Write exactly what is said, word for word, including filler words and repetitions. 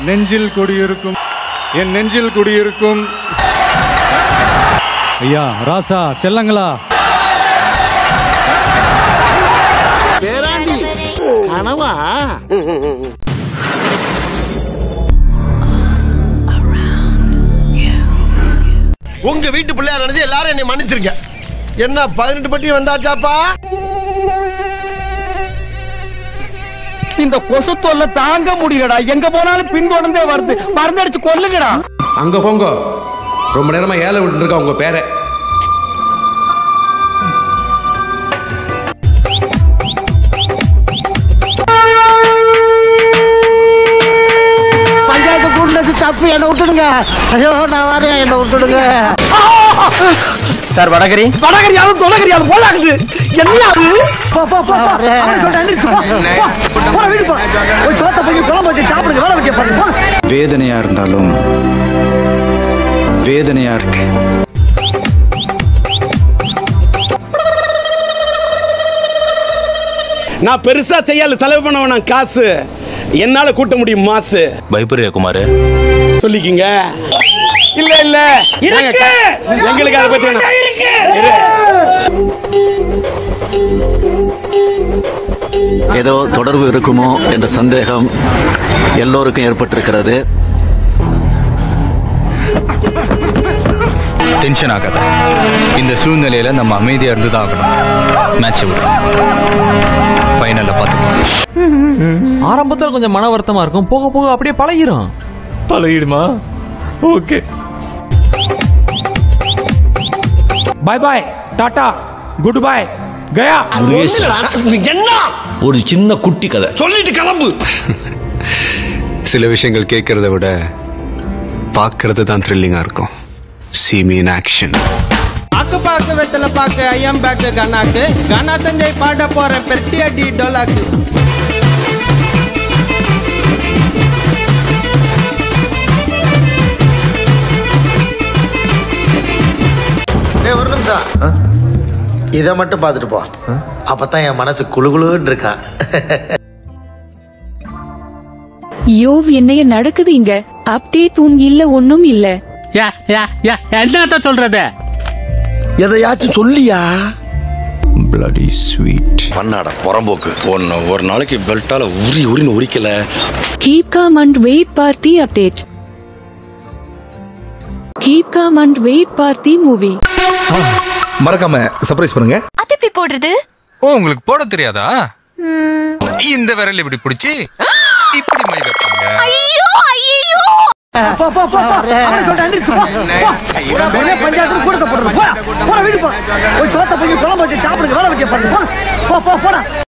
நெஞ்சில் குடியிருக்கும் என் நெஞ்சில் குடியிருக்கும் ஐயா ராசா செல்லங்களா பேராண்டி கனவா உங்க வீட்டு பிள்ளையா நினைச்சு எல்லாரும் என்னை மன்னிச்சிருங்க. என்ன பதினெட்டு பட்டி வந்தாச்சாப்பா? இந்த கொசு தொல்லை தாங்க முடியலடா. எங்க போனாலும் பின்தொடர்ந்தே வருது. மருந்தடிச்சு கொல்லுங்கடா. அங்க போங்க. ரொம்ப நேரமா ஏழை விட்டு இருக்கா உங்க பேரை. பஞ்சாயத்து கூட்டினது தப்பு, என்ன விட்டுடுங்க. ஐயோ நான் வரேன், என்ன விட்டுடுங்க. சார் வடகரி வடகரியாலும் தொடகரியாலும் போலாகுது. என்ன அது? போ போ போ போ. அவன் சொல்ற எந்திரிச்சு போ. போ வீடு போ. போய் சோத்த போய் குழம்பு வச்சு சாப்பிடுங்க. வேலை வைக்க பாருங்க. வேதனையா இருந்தாலும் வேதனையா இருக்கு. நான் பெருசா செய்யல செலவு பண்ணவன காசு என்னால கூட்ட முடியும் மாசு. பயப்பரியா குமார் சொல்லிக்கிங்க. இல்ல இல்ல எங்களுக்கு அதை பத்தி ஏதோ தொடர்பு இருக்குமோ என்ற சந்தேகம் எல்லோருக்கும் ஏற்பட்டிருக்கிறது. டென்ஷன் ஆகாத. இந்த சூழ்நிலையில நம்ம அமைதியா இருந்துதான் ஆகணும். மேட்ச் ஃபைனல்ல பார்த்துக்கலாம். ஆரம்பத்துல கொஞ்சம் மன வருத்தமா இருக்கும், போக போக அப்படியே பழகிரும். பழகிடுமா? Okay. Bye bye tata good bye கயா. என்ன ஒரு சின்ன குட்டி கதை சொல்லிட்டு கிளம்பு. சில விஷயங்கள் கேட்கறத விட பார்க்கறது தான் த்ரில்லிங்கா இருக்கும். See me in action. பாக்கு பாக்கு வெத்தல பாக்கு ஐயம் பேக் கண்ணாக்கு கானா சஞ்சய் பாட போறேன் பெட்டி அடி டோலாக்கு. டேய் ஒரு நிமிஷம். இதை மட்டும் பார்த்துட்டு போ. அப்பதான் என் மனசு குளுகுளுன்னு இருக்கான். யோவ் என்னைய நடக்குது இங்க. அப்டேட் உன் இல்ல ஒண்ணும் இல்ல. என்னத்த சொல்றது? எதையாச்சும் சொல்லியா? bloody sweet பண்ணாட புறம்போக்கு. ஒன்னு ஒரு நாளைக்கு பெல்ட்டால உரி உரின்னு உரிக்கல. Keep calm and wait for the update. Keep calm and wait for the movie. மறக்காம சர்ப்ரைஸ் பண்ணுங்க. அது எப்படி போடுறது? ஓ உங்களுக்கு போட தெரியாதா? இந்த விரல் இப்படி பிடிச்சி இப்படி மை வைப்பாங்க. ஐயோ ஐயோ. போ போ போ. அவன் சொல்ற எந்திரிச்சு போ. போ. பஞ்சாயத்து கூட்டத்தை போடுறது. போ. போ வீடு போ. போய் சோத்த போய் குழம்பு வச்சு சாப்பிடுங்க. வேலை வைக்க பாருங்க. போ போ போடா.